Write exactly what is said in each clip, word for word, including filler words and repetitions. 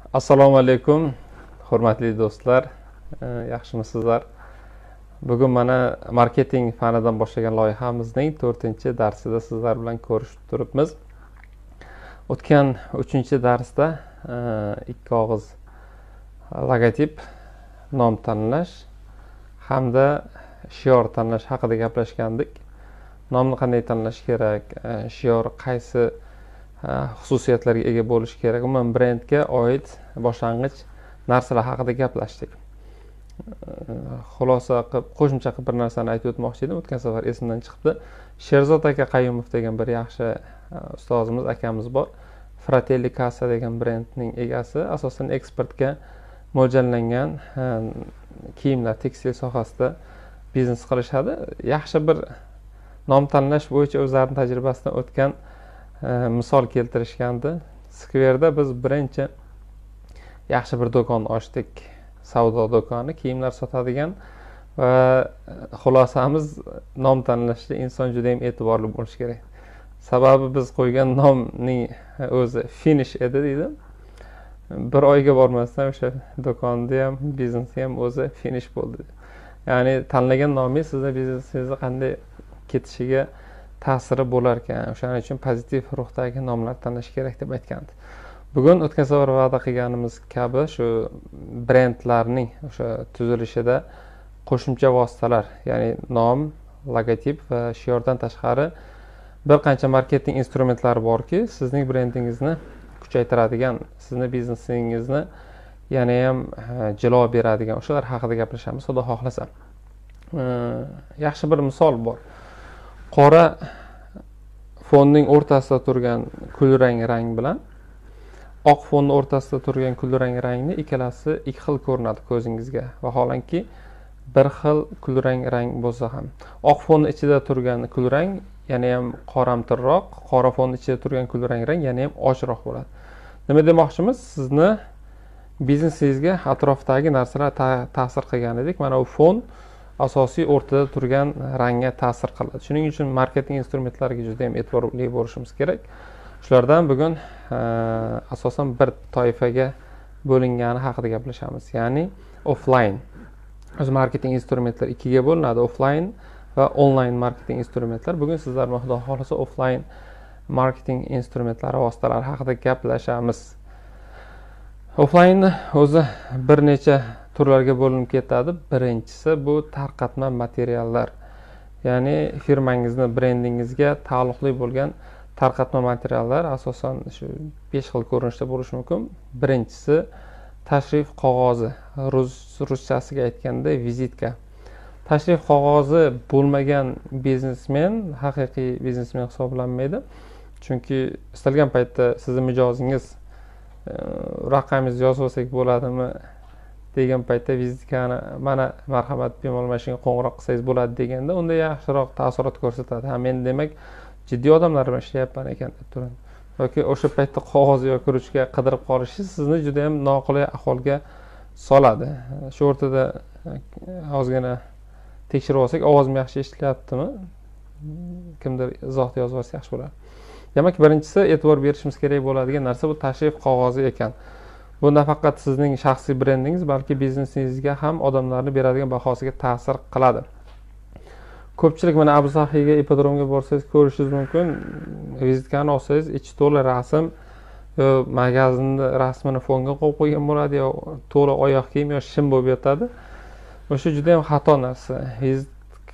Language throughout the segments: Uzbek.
Assalomu alaykum, hurmatli do'stlar. Yaxshimisizlar? Bugun mana marketing fanidan boshlagan loyihamizning to'rtinchi darsida sizlar bilan ko'rishib turibmiz. O'tgan uchinchi darsda ikki og'iz logotip, nom tanlash hamda shior tanlash haqida gaplashgandik. Nomni qanday tanlash kerak, shior qaysi xususiyatlarga ega bo'lishi kerak, umuman brendga oid boshlang'ich narsalar haqida gaplashdik. Xulosa qilib, qo'shimcha qilib bir narsani aytib o'tmoqchi edim. O'tgan safar esimdan chiqdi. Sherzod aka Qayumov degan bir yaxshi ustozimiz, akamiz bor. Fratelli Casa degan brendning egasi, asosan eksportga mo'ljallangan kiyimlar, tekstil sohasida biznes qilishadi. Yaxshi bir nom tanlash bo'yicha o'zlarining tajribasidan o'tgan misol keltirishgandi. Skverda biz birinchi yaxshi bir do'kon ochdik, savdo do'koni, kiyimlar sotadigan va xulosamiz nom tanlashda inson juda ham e'tiborli bo'lishi kerak. Sababi biz qo'ygan nomning o'zi finish edi deydi. Bir oyga bormasdan o'sha do'konni ham, biznesni ham o'zi finish bo'ldi. Ya'ni tanlagan nomingiz sizning biznesingizni qanday ketishiga ta'siri bo'lar ekan. O'shaning uchun pozitiv ruhdagi nomlar tanlash kerak deb aytgandi. Bugun o'tgan safar va'da qilganimiz kabi shu brendlarning o'sha tuzilishida qo'shimcha vositalar, ya'ni nom, logotip va shiordan tashqari bir qancha marketing instrumentlari borki, sizning brendingizni kuchaytiradigan, sizning biznesingizni yana ham jilo beradigan o'shalar haqida gaplashamiz, xudo xohlasa. Yaxshi bir misol bor. Qora fonning o'rtasida turgan kulrang rang bilan oq fonning o'rtasida turgan kulrang rangni ikkalasi ikki xil ko'rinadi ko'zingizga. Vaholanki bir xil kulrang rang bo'lsa ham, oq fonning ichida turgan kulrang yana ham qoramtirroq, qora fonning ichida turgan kulrang rang yana ham ochroq bo'ladi. Nima demoqchimiz? Sizni biznesingizga atrofdagi narsalar ta'sir qilgan edik. Mana bu fon asosiy o'rtada turgan rangga ta'sir qiladi. Shuning uchun marketing instrumentlariga juda ham e'tiborli bo'lishimiz kerak. Shulardan bugun asosan bir toifaga bo'lingani haqida gaplashamiz. Ya'ni offline. O'z marketing instrumentlari ikkiga bo'linadi: offline va online marketing instrumentlar. Bugun sizlar bilan xudo xolasa offline marketing instrumentlari vositalari haqida gaplashamiz. Offline o'zi bir necha turlarga bo'linib ketadi. Birinchisi bu tarqatma materiallar. Ya'ni firmangizni, brendingizga taalluqli bo'lgan tarqatma materiallar asosan shu besh xil ko'rinishda bo'lishi mumkin. Birinchisi tashrif qog'ozi, rus ruschasiga aytganda vizitka. Tashrif qog'ozi bo'lmagan biznesmen haqiqiy biznesmen hisoblanmaydi. Chunki istalgan paytda sizning mijozingiz raqamingizni yozib olsak bo'ladimi degan paytda vizitkani mana marhamat bemalol mana shunga qo'ng'iroq qilsangiz bo'ladi deganda unda yaxshiroq taassurot ko'rsatadi. Ha, men demak jiddiy odamlar bilan ishlayapman ekan deb turadi. Yoki o'sha paytda qog'oz yoki ruchka qidirib qolishingiz sizni juda ham noqulay ahvolga soladi. Shu o'rtada ozgina tekshirib olsak, ovozim yaxshi eshitilyaptimi? Kimdir izohda yozib olsa yaxshi bo'ladi. Demak, birinchisi e'tibor berishimiz kerak bo'ladigan narsa bu tashrif qog'ozi ekan. Bu nafaqat sizning shaxsiy brendingiz, balki biznesingizga ham odamlarni beradigan bahosiga ta'sir qiladi. Ko'pchilik mana Abusahiyga, ipodromga borsangiz ko'rishingiz mumkin. Vizitkani olsangiz, ichi to'la rasm, yo magazinni rasmini fonga qo'yib qo'ygan bo'ladi, yo to'la oyoq kiyim yo shim bo'lib yotadi. O'sha juda ham xato narsa. Vizit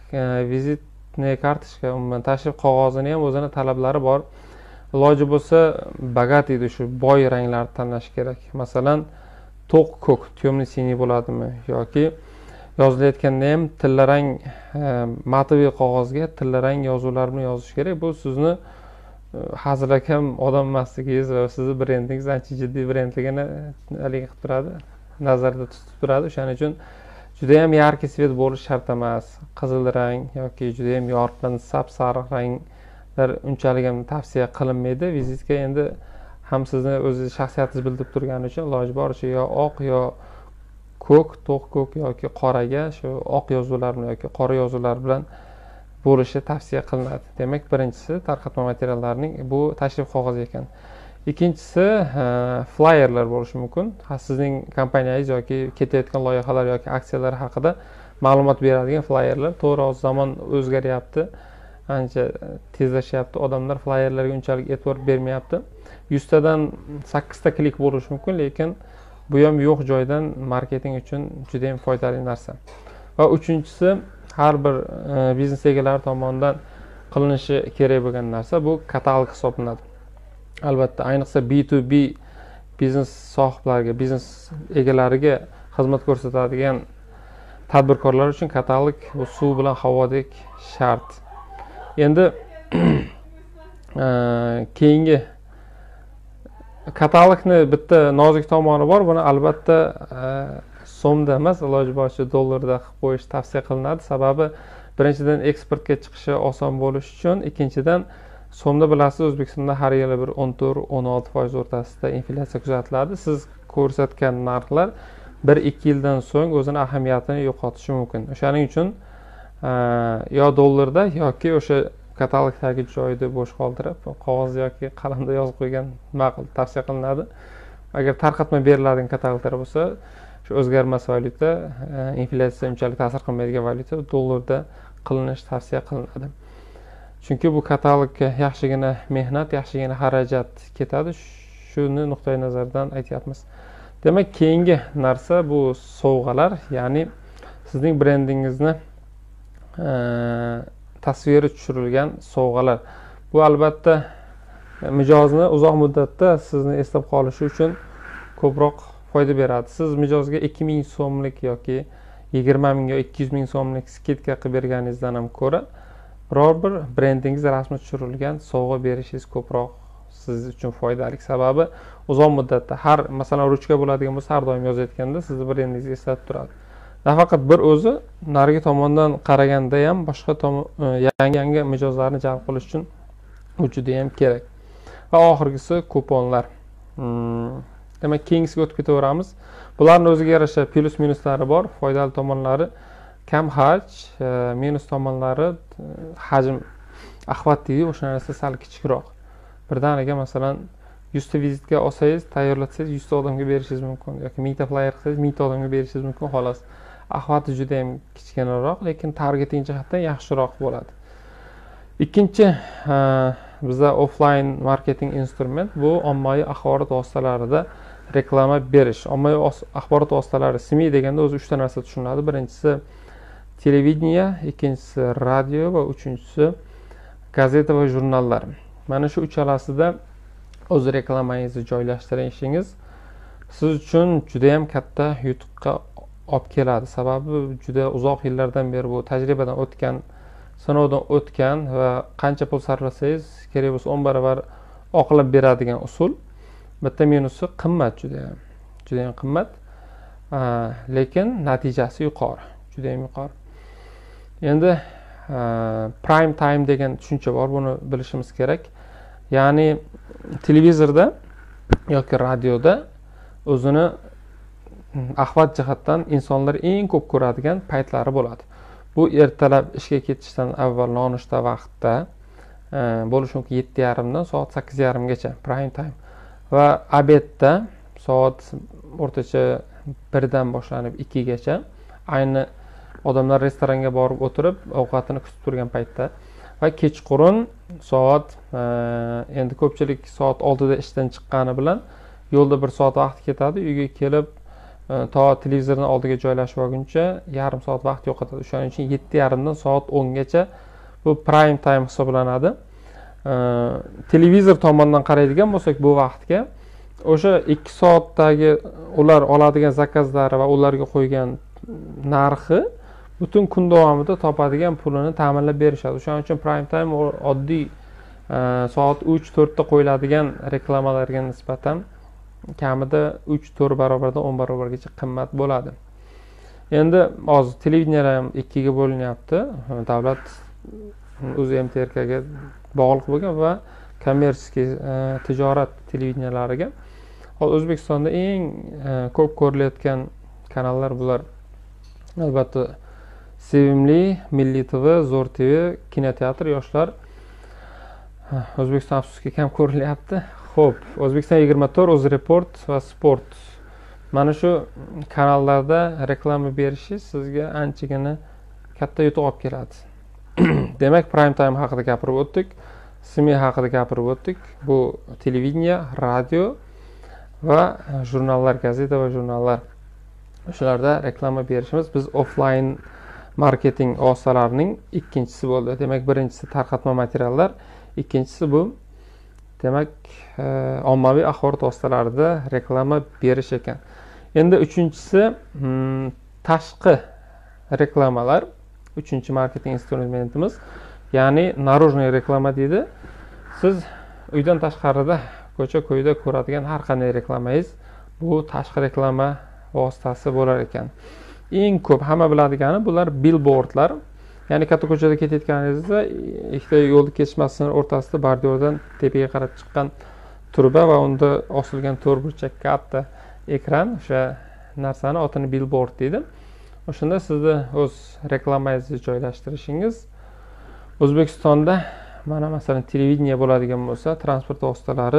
vizitniy kartochka, umuman tashrif qog'ozini ham o'zini talablari bor. Iloji bo'lsa bagat edi, shu boy ranglarni tanlash kerak. Masalan, to'q ko'k, temniy siniy bo'ladimi yoki yozilayotganda ham tillarang matoviy qog'ozga tillarang yozuvlar bilan yozish kerak. Bu sizni hazilakam odam emasligingiz va sizning brendingiz ancha jiddiy brendligini haligi qilib turadi, nazarda tutib turadi. O'shaning uchun juda ham yarki svet bo'lish shart emas. Qizil rang yoki juda ham yorqin, sap-sariq ranglar unchalik ham tavsiya qilinmaydi. Vizitka endi ham sizni o'zingiz shaxsiyatingizni bildirib turgani uchun iloji boricha yo oq yo ko'k, to'q ko'k yoki qoraga shu oq yozuvlar bilan yoki qora yozuvlar bilan bo'lishi tavsiya qilinadi. Demak, birinchisi tarqatma materiallarning bu tashrif qog'ozi ekan. ikkinchisi flyerlar bo'lishi mumkin. Sizning kompaniyangiz yoki ketayotgan loyihalar yoki aksiyalar haqida ma'lumot beradigan flyerlar. To'g'ri, hozir zamon o'zgaryapti, ancha tezlashyapti, odamlar flyerlarga unchalik e'tibor bermayapti. yuztadan sakkizta klik bo'lishi mumkin, lekin bu ham yo'q joydan marketing uchun juda ham foydali narsa. Va uchinchisi, har bir biznes egalari tomonidan qilinishi kerak bo'lgan narsa bu katalog hisoblanadi. Albatta, ayniqsa B to B biznes sohiblariga, biznes egalariga xizmat ko'rsatadigan tadbirkorlar uchun katalog bu suv bilan havodek shart. Endi keyingi katalogni bitta nozik tomoni bor. Buni albatta so'mda emas, iloji boricha dollarda qilib qo'yish tavsiya qilinadi. Sababi birinchidan eksportga chiqishi oson bo'lishi uchun, ikkinchidan so'mda bilasiz, O'zbekistonda har yili bir o'n to'rt o'n olti foiz o'rtasida inflyatsiya kuzatiladi. Siz ko'rsatgan narxlar bir ikki yildan so'ng o'zini ahamiyatini yo'qotishi mumkin. O'shaning uchun yo dollarda yoki o'sha katalogdagi joyni bo'sh qoldirib, qog'oz yoki qalamda yozib qo'ygan ma'qul, tavsiya qilinadi. Agar tarqatma beriladigan kataloglar bo'lsa, shu o'zgarmas valyuta, inflyatsiya unchalik ta'sir qilmaydigan valyuta dollarda qilinish tavsiya qilinadi. Chunki bu katalogga yaxshigina mehnat, yaxshigina xarajat ketadi. Shuni nuqtai nazardan aytyapmiz. Demak, keyingi narsa bu sovg'alar, ya'ni sizning brendingizni tasviri tushirilgan sovg'alar. Bu albatta mijozni uzoq muddatda sizni eslab qolishi uchun ko'proq foyda beradi. Siz mijozga ikki ming so'mlik yoki yigirma ming yoki ikki yuz ming so'mlik skidka qilib berganingizdan ham ko'ra, biror bir brendingiz rasmi tushirilgan sovg'a berishingiz ko'proq siz uchun foydali. Sababi uzoq muddatda har, masalan, ruchka bo'ladigan bo'lsa, har doim yozayotganda sizni brendingizni eslatib turadi. Nafaqat bir o'zi, narigi tomondan qaraganda ham boshqa yangi-yangi mijozlarni jalb qilish uchun bu juda ham kerak. Va oxirgisi kuponlar. Hmm. Demak, keyingisiga o'tib ketaveramiz. Bularning o'ziga yarasha plus minuslari bor. Foydali tomonlari kam haj, minus tomonlari hajm, axvat deydi, o'sha narsa sal kichikroq. Birdaniga masalan yuzta vizitga olsangiz, tayyorlatsangiz yuzta odamga berishingiz mumkin yoki mingta flyer qilsangiz mingta odamga berishingiz mumkin, xolos. Axvati juda ham kichkinaroq, lekin targeting jihatdan yaxshiroq bo'ladi. Ikkinchi bizda offline marketing instrument bu ommaviy axborot vositalarida reklama berish. Ommaviy axborot vositalari S M I deganda o'zi uchta narsa tushuniladi. Birinchisi televideniya, ikkinchisi radio va uchinchisi gazeta va jurnallar. Mana shu uchalasida o'z reklamangizni joylashtirishingiz siz uchun juda ham katta yutuqqa olib keladi. Sababi juda uzoq yillardan beri bu tajribadan o'tgan, sinovdan o'tgan va qancha pul sarflasangiz kerak bo'lsa o'n barobar oqlab beradigan usul. Bitta minusi qimmat, juda ham juda ham qimmat, lekin natijasi yuqori, juda ham yuqori. Endi prime time degan tushuncha bor, buni bilishimiz kerak. Ya'ni televizorda yoki radioda o'zini axvat jihatdan insonlar eng ko'p ko'radigan paytlari bo'ladi. Bu ertalab ishga ketishdan avval nonushta vaqtda bo'lishi mumkin, yetti yarim dan soat sakkiz yarim gacha prime time. Va obedda soat o'rtacha birdan boshlanib ikki gacha, ayni odamlar restoranga borib o'tirib ovqatini kutib turgan paytda. Va kechqurun soat, endi ko'pchilik soat oltida ishdan chiqqani bilan yo'lda bir soat vaqt ketadi, uyga kelib to televizorning oldiga joylashib olguncha yarim soat vaqt yo'qotadi. Shuning uchun yetti yarim dan soat o'n gacha bu prime time hisoblanadi. Televizor tomonidan qaraydigan bo'lsak bu vaqtga o'sha ikki soatdagi ular oladigan zakazlari va ularga qo'ygan narxi butun kun davomida topadigan pulini ta'minlab berishadi. Shuning uchun prime time oddiy soat uch to'rt da qo'yiladigan reklamalarga nisbatan kamida uch to'rt barobardan o'n barobargacha qimmat bo'ladi. Endi hozir televideniyalar ham ikkiga bo'linyapti. Davlat o'zi M T R K'ga bog'liq bo'lgan va kommersiy tijorat televideniyalariga. Hozir O'zbekistonda eng ko'p ko'rilayotgan kanallar bular. Albatta Sevimli, Milliy T V, Zo'r T V, Kinoteatr, yoshlar. O'zbekiston afsuski kam ko'rilyapti. Xo'p, O'zbekiston yigirma to'rt, UzReport va Sport. Mana shu kanallarda reklama berishingiz sizga anchagina katta yutuq olib keladi. Demak, prime time haqida gapirib o'tdik, SME haqida gapirib o'tdik. Bu televideniya, radio va jurnallar, gazeta va jurnallar. Shularda reklama berishimiz biz offline marketing vositalarining ikkinchisi bo'ldi. Demak, birinchisi tarqatma materiallar, ikkinchisi bu demak ommaviy axborot vositalarida reklama berish ekan. Endi uchinchisi tashqi reklamalar, uchinchi marketing instrumentimiz, ya'ni narujniy reklama deydi. Siz uydan tashqarida, ko'cha-ko'yda ko'radigan har qanday reklamangiz bu tashqi reklama vositasi bo'lar ekan. Eng ko'p hamma biladigani bular billboardlar. Ya'ni katta ko'chada ketayotganingizda ikkita yo'l kesishmasining o'rtasida bordyurdan tepaga qarab chiqqan turba va unda osilgan to'rtburchak katta ekran, o'sha narsani otini billboard deydi. O'shanda sizni o'z reklamangizni joylashtirishingiz O'zbekistonda mana masalan televideniya bo'ladigan bo'lsa, transport vositalari,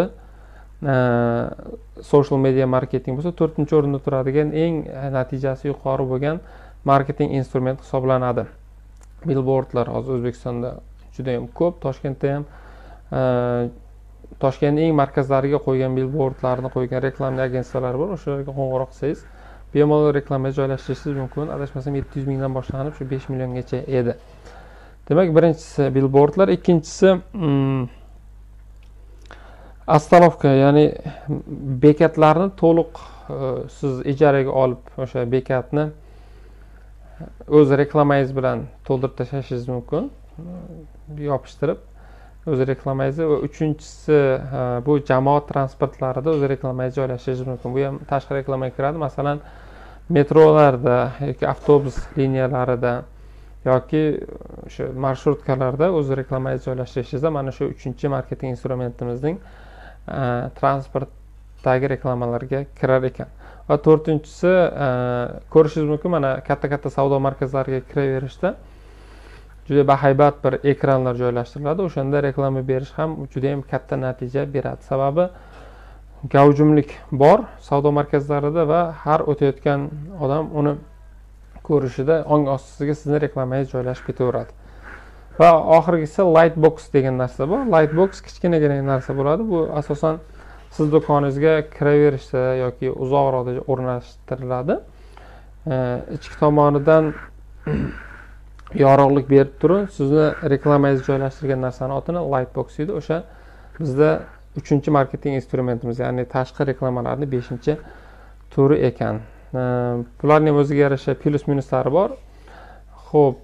social media marketing bo'lsa, to'rtinchi o'rinda turadigan eng natijasi yuqori bo'lgan marketing instrument hisoblanadi. Billboardlar hozir O'zbekistonda juda ham ko'p. Toshkentda ham Toshkentning eng markazlariga qo'ygan billboardlarni qo'ygan reklama agentsiyalari bor. O'shalarga qo'ng'iroq qilsangiz, bemalol reklama joylashtirishingiz mumkin. Adashmasam yetti yuz mingdan boshlanib shu besh milliongacha edi. Demak, birinchisi billboardlar, ikkinchisi ostanovka, ya'ni bekatlarni to'liq siz ijaraga olib, o'sha bekatni o'z reklamangiz bilan to'ldirib tashlashingiz mumkin, yopishtirib o'z reklamangizni. Va uchinchisi bu jamoat transportlarida o'z reklamangizni joylashingiz mumkin. Bu ham tashqi reklamaga kiradi. Masalan, metrolarda yoki avtobus liniyalarida yoki o'sha marshrutkalarda o'z reklamangizni joylashtirishingizda mana shu uchinchi marketing instrumentimizning transportdagi reklamalarga kirar ekan. Va to'rtinchisi ko'rishingiz mumkin, mana katta-katta savdo markazlariga kiraverishda juda bahaybat bir ekranlar joylashtiriladi. O'shanda reklama berish ham juda ham katta natija beradi. Sababi gavjumlik bor savdo markazlarida va har o'tayotgan odam uni ko'rishida ong ostisiga sizni reklamangiz joylashib ketaveradi. Va oxirgisi Lightbox degan narsa bor. Lightbox kichkinagina narsa bo'ladi. Bu asosan siz do'koningizga kiraverishda yoki uzoqroqda o'rnashtiriladi. Ichki tomonidan yorug'lik berib turib, sizni reklamangizni joylashtirgan narsani otini Lightbox deydi. O'sha bizda uchinchi marketing instrumentimiz, ya'ni tashqi reklamalarning beshinchi turi ekan. Bularning o'ziga yarasha plus minuslari bor. Xo'p,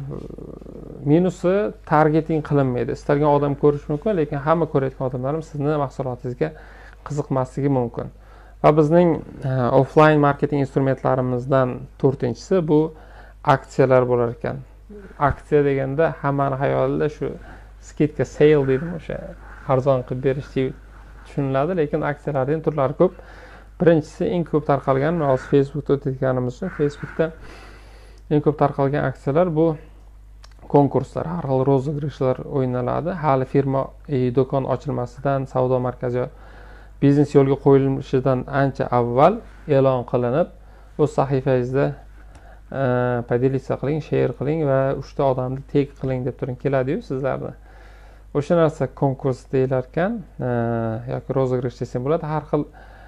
minusi targeting qilinmaydi. Istalgan odam ko'rish mumkin, lekin hamma ko'rayotgan odamlar sizni mahsulotingizga qiziqmasligi mumkin. Va bizning offline marketing instrumentlarimizdan to'rtinchisi bu aksiyalar bo'lar ekan. Aksiya deganda hammaning xayolida shu skidka, sale deydi, o'sha arzon qilib berish deb tushuniladi, lekin aksiyalarning turlari ko'p. Birinchisi eng ko'p tarqalgan, hozir Facebookda o'tayotganimiz uchun Facebookda eng ko'p tarqalgan aksiyalar bu konkurslar, har xil rozыгрышlar o'ynaladi. Hali firma do'kon ochilmasidan, savdo markazi biznes yo'lga qo'yilishidan ancha avval e'lon qilinib, o'z sahifangizda podelиться qiling, share qiling va uchta odamni tag qiling deb turib keladi-yu sizlarni. O'sha narsa konkurs deyilar ekan, yoki rozыгрыш desam bo'ladi. Har xil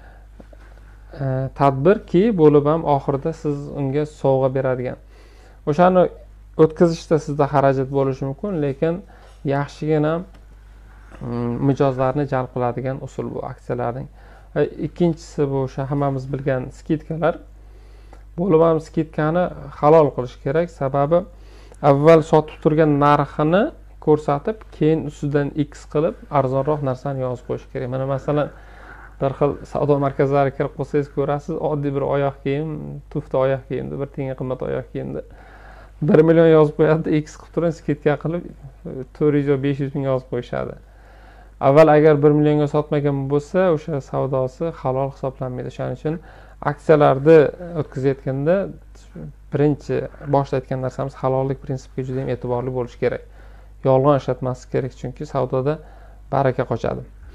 tadbirki bo'lib ham oxirida siz unga sovg'a beradigan. O'shani o'tkazishda sizda xarajat bo'lishi mumkin, lekin yaxshigina mijozlarni jalb qiladigan usul bu aksiyalarning. Ikkinchisi bu o'sha hammamiz bilgan skidkalar. Bo'lib ham skidkani halol qilish kerak, sababi avval sotib turgan narxini ko'rsatib, keyin ustidan X qilib arzonroq narsani yozib qo'yish kerak. Mana masalan, bir xil savdo markazlariga kirib qolsangiz ko'rasiz, oddiy bir oyoq kiyim, tufta oyoq kiyimda, bir tenga qimmat oyoq kiyimda bir million yozib qo'yadi, X qilib turib, skidka qilib to'rt yuz yo besh yuz ming yozib qo'yishadi. Avval agar bir millionga sotmagan bo'lsa, o'sha savdosi halol hisoblanmaydi. Shuning uchun aksiyalarni o'tkazayotganda birinchi boshda aytgan narsamiz halollik prinsipiga juda ham e'tiborli bo'lish kerak. Yolg'on ishlatmaslik kerak, chunki savdoda baraka qochadi.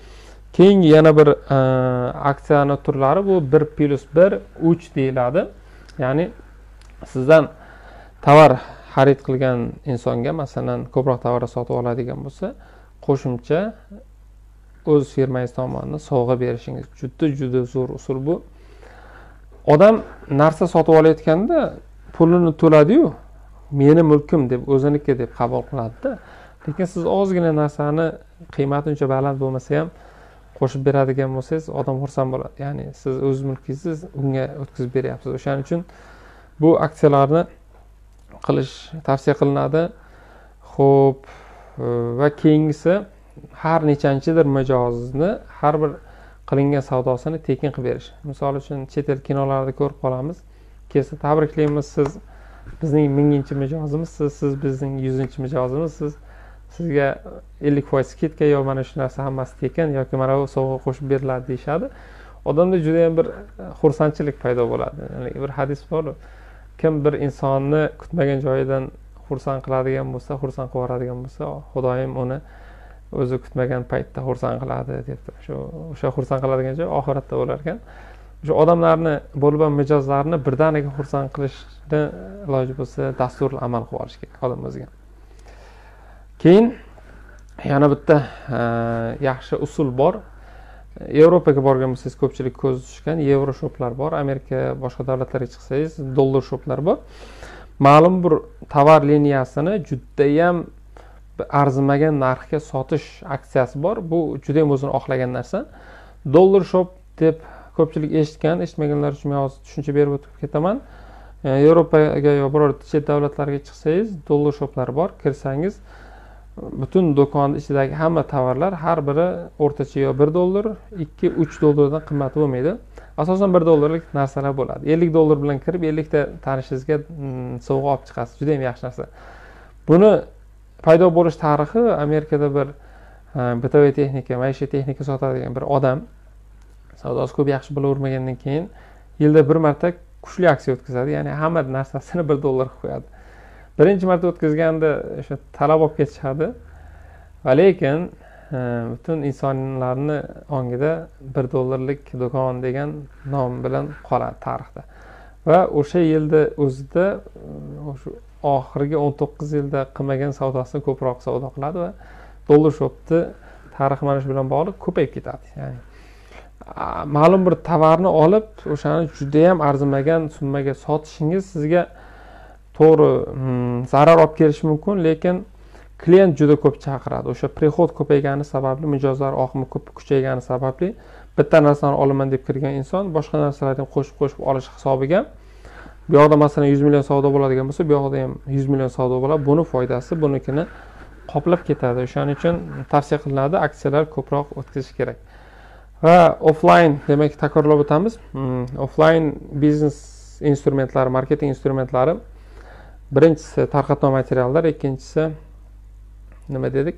Keyingi yana bir aksiyani turlari bu bir plus bir uch deyiladi. Ya'ni sizdan tovar xarid qilgan insonga, masalan, ko'proq tovar sotib oladigan bo'lsa, qo'shimcha o'z firmangiz tomonidan sovg'a berishingiz juda juda zo'r usul bu. Odam narsa sotib olayotganda pulini to'ladi-yu, meni mulkim deb, o'ziniki deb qabul qiladi-da. Lekin siz ozgina narsani qiymati uncha baland bo'lmasa ham qo'shib beradigan bo'lsangiz, odam xursand bo'ladi. Ya'ni siz o'z mulkingizni unga o'tkazib beryapsiz. O'shaning uchun bu aksiyalarni qilish tavsiya qilinadi. Xo'p, va keyingisi har nechanchidir mijozni har bir qilingan savdosini tekin qilib berish. Misol uchun chet el kinolarida ko'rib qolamiz. Kelsa tabriklaymiz, siz bizning minginchi mijozimizsiz, siz bizning yuzinchi mijozimizsiz. Sizga ellik foiz skidka yo mana shu narsa hammasi tekin yoki mana bu sovg'a qo'shib beriladi deyshadi. Odamda juda ham bir xursandchilik paydo bo'ladi. Ya'ni bir hadis bor. Kim bir insonni kutmagan joyidan xursand qiladigan bo'lsa, xursand qilib yuboradigan bo'lsa, Xudoyim uni o'zi kutmagan paytda xursand qiladi deb. Shu o'sha xursand qiladigan joy oxiratda bo'lar ekan. O'sha odamlarni bo'lgan mijozlarni birdaniga xursand qilishni iloji bo'lsa dasturli amal qilib olish kerak odam o'ziga. Keyin yana bitta yaxshi usul bor. Yevropaga borgan bo'lsangiz ko'pchilik ko'z tushgan yevro shoplar bor. Amerika boshqa davlatlarga chiqsangiz dollar shoplar bor. Ma'lum bir tovar liniyasini juda ham arzimagan narxga sotish aksiyasi bor. Bu juda ham o'zini oqlagan narsa. Dollar shop deb ko'pchilik eshitgan, eshitmaganlar uchun men hozir tushuncha berib o'tib ketaman. Yevropaga yo biror chet davlatlarga chiqsangiz dollar shoplar bor. Kirsangiz butun do'kon ichidagi hamma tovarlar har biri o'rtacha yo bir dollar, ikki uch dollardan qimmat bo'lmaydi. Asosan bir dollarlik narsalar bo'ladi. ellik dollar bilan kirib ellik ta tanishingizga sovg'a olib chiqasiz. Juda ham yaxshi narsa. Buni paydo bo'lish tarixi Amerikada bir bitoviy texnika, maishiy texnika sotadigan bir odam savdosi ko'p yaxshi bo'lavermagandan keyin yilda bir marta kuchli aksiya o'tkazadi. Ya'ni hamma narsasini bir dollar qilib qo'yadi. Birinchi marta o'tkazganda o'sha talab olib ketishadi. Va lekin butun insonlarning ongida bir dollarlik do'kon degan nom bilan qoladi tarixda. Va o'sha yilda o'zida o'sha oxirgi o'n to'qqiz yilda qilmagan savdosini ko'proq savdo qiladi va dollar shopni tarixi mana shu bilan bog'liq ko'payib ketadi. Ya'ni ma'lum bir tovarni olib, o'shani juda ham arzimagan summaga sotishingiz sizga to'g'ri zarar olib kelishi mumkin, lekin klient juda ko'p chaqiradi. O'sha prihod ko'paygani sababli, mijozlar oqimi ko'p kuchaygani sababli bitta narsani olaman deb kirgan inson boshqa narsalarni qo'shib-qo'shib olish hisobiga bu yoqda masalan yuz million savdo bo'ladigan bo'lsa, bu yoqda ham yuz million savdo bo'ladi. Buni foydasi bunikini qoplab ketadi. O'shaning uchun tavsiya qilinadi, aksiyalar ko'proq o'tkazish kerak. Va offline, demak takrorlab o'tamiz. Offline biznes instrumentlari, marketing instrumentlari. Birinchisi tarqatma materiallar, ikkinchisi nima dedik?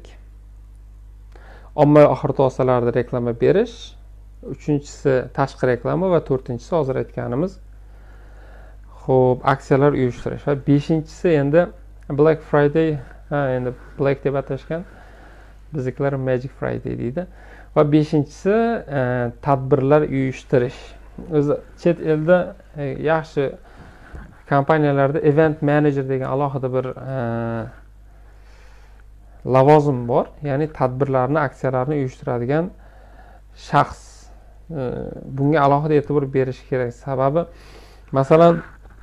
Ommaviy axborot vositalarida reklama berish, uchinchisi tashqi reklama va to'rtinchisi hozir aytganimiz xo'p, aksiyalar uyushtirish va beshinchisi endi Black Friday, ha endi Black deb atashgan, biziklar Magic Friday deydi. Va beshinchisi tadbirlar uyushtirish. O'zi chet elda yaxshi kompaniyalarda event manager degan alohida bir lavozim bor. Ya'ni tadbirlarni, aksiyalarni uyushtiradigan shaxs. Bunga alohida e'tibor berish kerak. Sababi masalan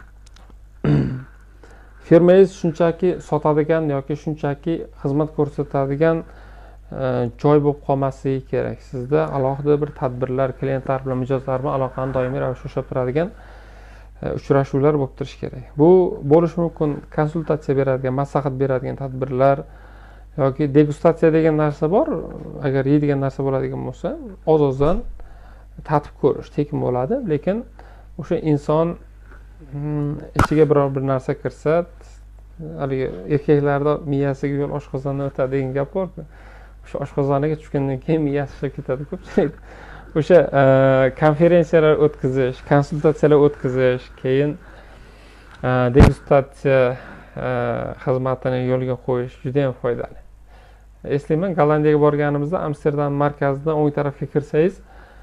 firmangiz shunchaki sotadigan yoki shunchaki xizmat ko'rsatadigan joy bo'lib qolmasligi kerak. Sizda alohida bir tadbirlar, klientlar bilan, mijozlar bilan aloqani doimiy ravishda ushlab turadigan uchrashuvlar bo'lib turishi kerak. Bu bo'lishi mumkin konsultatsiya beradigan, maslahat beradigan tadbirlar yoki degustatsiya degan narsa bor. Agar yeydigan narsa bo'ladigan bo'lsa, oz-ozdan tatib ko'rish tekin bo'ladi, lekin o'sha inson ichiga biror bir narsa kirsa, haligi erkaklarda miyasiga yo'l oshqozondan o'tadi degan gap bor-ku. O'sha oshqozoniga tushgandan keyin miyasi ishlab ketadi ko'pchilik. O'sha konferensiyalar o'tkazish, konsultatsiyalar o'tkazish, keyin degustatsiya xizmatini yo'lga qo'yish juda ham foydali. eslayman, Gollandiyaga borganimizda Amsterdam markazidan o'ng tarafga kirsangiz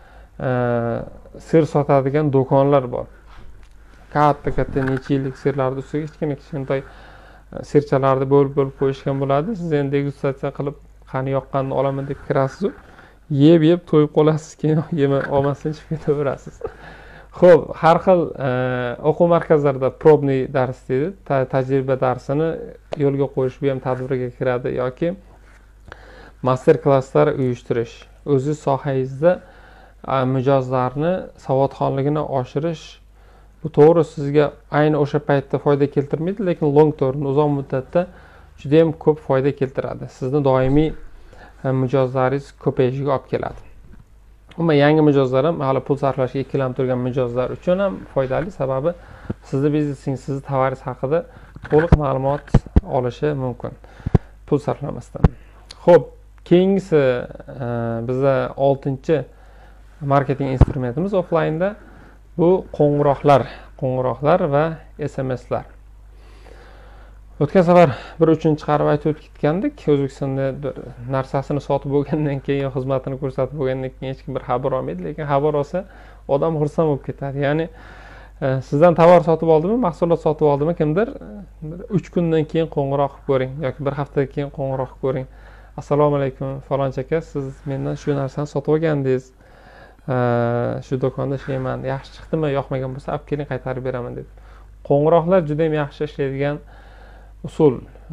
sir sotadigan do'konlar bor. Katta katta necha yillik sirlarni ustiga kichkina kichkintoy sirchalarni bo'lib bo'lib qo'yishgan bo'ladi. Siz endi degustatsiya qilib qani yoqqanini olaman deb kirasiz, yeb yeb to'yib qolasiz, keyin yema olmasdan chiqib ketaverasiz. Xo'p, har xil o'quv markazlarida probniy dars deydi, tajriba darsini yo'lga qo'yish bu ham tadbirga kiradi yoki master klasslar uyushtirish, o'ziz sohangizda mijozlarni savodxonligini oshirish. Bu to'g'ri sizga ayni o'sha paytda foyda keltirmaydi, lekin long term, uzoq muddatda juda ham ko'p foyda keltiradi. Sizni doimiy mijozlaringiz ko'payishiga olib keladi. Umuman yangi mijozlar ham hali pul sarflashga ikkilanib turgan mijozlar uchun ham foydali, sababi sizni biznesingiz, sizni tovaringiz haqida to'liq ma'lumot olishi mumkin pul sarflamasdan. Xo'p, keyingisi bizda oltinchi marketing instrumentimiz offlaynda bu qo'ng'iroqlar, qo'ng'iroqlar va S M S'lar. O'tgan safar bir uchinchi chiqarib aytib ketgandik. O'zbekistonda bir narsasini sotib bo'lgandan keyin, xizmatini ko'rsatib bo'lgandan keyin hech kim bir xabar olmaydi, lekin xabar olsa odam xursand bo'lib ketadi. Ya'ni sizdan tovar sotib oldimi, mahsulot sotib oldimi kimdir, uch kundan keyin qo'ng'iroq qilib ko'ring yoki bir haftadan keyin qo'ng'iroq qilib ko'ring. Assalomu alaykum falonchi aka, siz mendan shu narsani sotib olgandingiz. Shu do'konda ishlayman, yaxshi chiqdimi, yoqmagan bo'lsa olib keling qaytarib beraman deb. Qo'ng'iroqlar juda ham yaxshi ishlaydigan usul.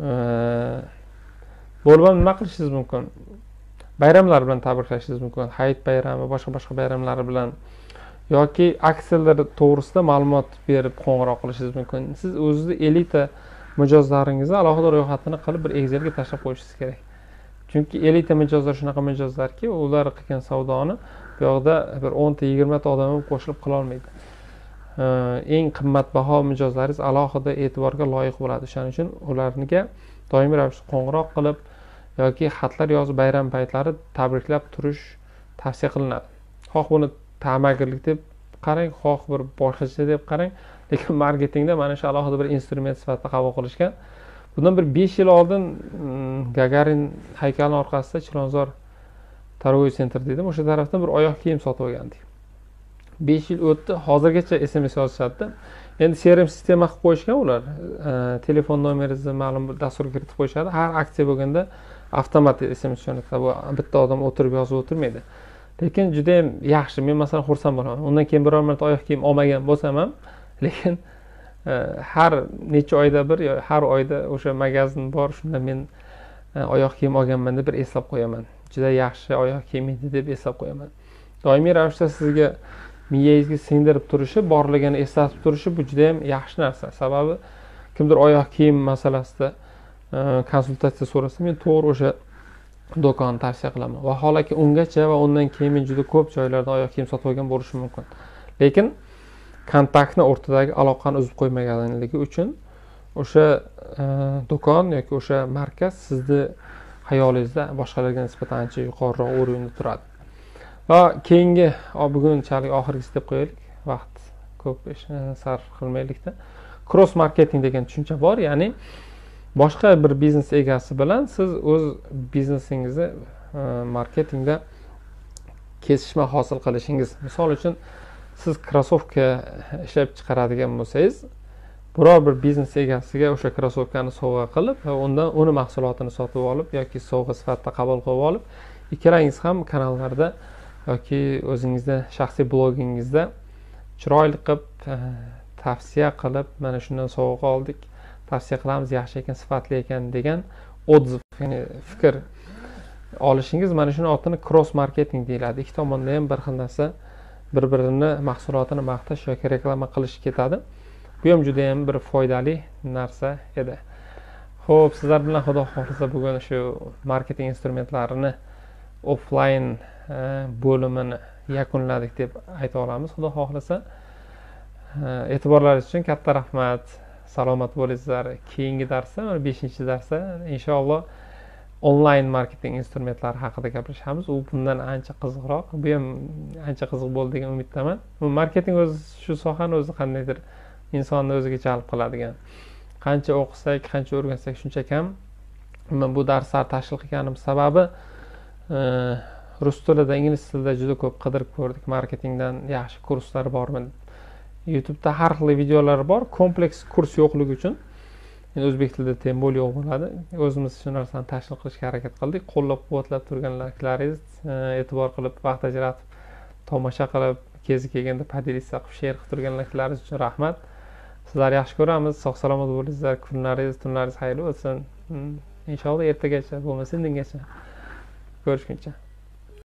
Bo'lib nima qilishingiz mumkin? Bayramlar bilan tabriklashingiz mumkin. Hayit bayrami, boshqa boshqa bayramlar bilan yoki aksiyalar to'g'risida ma'lumot berib qo'ng'iroq qilishingiz mumkin. Siz o'zingizni elita mijozlaringizni alohida ro'yxatini qilib bir Excelga tashlab qo'yishingiz kerak. Chunki elita mijozlar shunaqa mijozlarki, ular qilgan savdoni bu yoqda bir o'n ta yigirma ta odam ham qo'shilib qila olmaydi. Eng qimmatbaho mijozlaringiz alohida e'tiborga loyiq bo'ladi. Shuning uchun ularga doimiy ravishda qo'ng'iroq qilib yoki xatlar yozib bayram paytlari tabriklab turish tavsiya qilinadi. Xoh buni ta'magirlik deb qarang, xoh bir boshqacha deb qarang, lekin marketingda mana shu alohida bir instrument sifatida qabul qilishgan. Bundan bir besh yil oldin Gagarin haykalining orqasida Chilonzor Targoviy sentr dedim, o'sha tarafdan bir oyoq kiyim sotib olgandik. besh yil o'tdi, hozirgacha S M S yozishadi. Endi C R M sistema qilib qo'yishgan ular. Telefon nomeringizni ma'lum bir dasturga kiritib qo'yishadi. Har aksiya bo'lganda avtomat S M S jo'natadi. Bu bitta odam o'tirib yozib o'tirmaydi. Lekin juda ham yaxshi. Men masalan xursand bo'laman. Undan keyin biror marta oyoq kiyim olmagan bo'lsam ham, lekin har necha oyda bir yo har oyda o'sha magazin bor, shunda men oyoq kiyim olganman deb bir eslab qo'yaman. Juda yaxshi oyoq kiyim edi deb eslab qo'yaman. Doimiy ravishda sizga miyangizga singdirib turishi, borligini eslatib turishi bu juda ham yaxshi narsa. Sababi kimdir oyoq kiyim masalasida konsultatsiya so'rasa, men to'g'ri o'sha do'konni tavsiya qilaman. Vaholanki ungacha va undan keyin men juda ko'p joylarda oyoq kiyim sotib olgan bo'lishim mumkin. Lekin kontaktni o'rtadagi aloqani uzib qo'ymaganligi uchun o'sha do'kon yoki o'sha markaz sizni hayolingizda boshqalarga nisbatan ancha yuqoriroq o'rinda turadi. Va keyingi bugunchalik oxirgisi deb qo'yaylik, vaqt ko'p sarf qilmaylikda. Cross marketing degan tushuncha bor, ya'ni boshqa bir biznes egasi bilan siz o'z biznesingizni marketingda kesishma hosil qilishingiz. Misol uchun siz krossovka ishlab chiqaradigan bo'lsangiz, biror bir biznes egasiga o'sha krossovkani sovg'a qilib va undan uni mahsulotini sotib olib yoki sovg'a sifatida qabul qilib olib, ikkalangiz ham kanallarda yoki o'zingizda shaxsiy blogingizda chiroyli qilib tavsiya qilib, mana shundan sovg'a oldik, tavsiya qilamiz, yaxshi ekan, sifatli ekan degan odziv, ya'ni fikr olishingiz, mana shuni otini cross marketing deyiladi. Ikki tomonda ham bir xil narsa, bir-birini mahsulotini maqtash yoki reklama qilish ketadi. Bu ham juda ham bir foydali narsa edi. Xo'p, sizlar bilan xudo xohlasa bugun shu marketing instrumentlarini offline bo'limini yakunladik deb ayta olamiz. Xudo xohlasa. E'tiborlaringiz uchun katta rahmat. Salomat bo'lingizlar. Keyingi darsda, beshinchi darsda inshaalloh onlayn marketing instrumentlari haqida gapirishamiz. U bundan ancha qiziqroq. Bu ham ancha qiziq bo'ldi degan umiddaman. Bu marketing o'zi shu sohani o'zi qandaydir insonni o'ziga jalb qiladigan. Qancha o'qisak, qancha o'rgansak, shuncha kam Men bu darslar tashkil qilganim sababi rus tilida, ingliz tilida juda ko'p qidirib ko'rdik. Marketingdan yaxshi kurslar bormi? YouTube'da har xil videolar bor. Kompleks kurs yo'qligi uchun o'zbek tilida tem bo'l yo'q bo'ladi. O'zimiz shu narsani tashkil qilishga harakat qildik. Qo'llab-quvvatlab turganlaringiz, e'tibor qilib, vaqt ajratib, tomosha qilib, kezi kelganda podelitsa qilib, share qilib turganlaringiz uchun rahmat. Sizlarni yaxshi ko'ramiz. Sog' salomat bo'linglar. Kunlaringiz, tunlaringiz xayrli bo'lsin. Inshaalloh ertagacha bo'lmasa indingacha ko'rishguncha.